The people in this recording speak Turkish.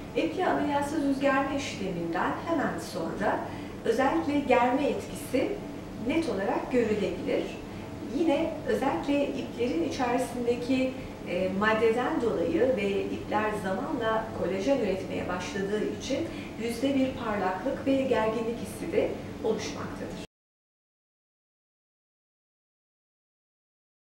Epli ameliyatsız yüz germe işleminden hemen sonra özellikle germe etkisi net olarak görülebilir. Yine özellikle iplerin içerisindeki maddeden dolayı ve ipler zamanla kolajen üretmeye başladığı için yüzde bir parlaklık ve gerginlik hissi de oluşmaktadır.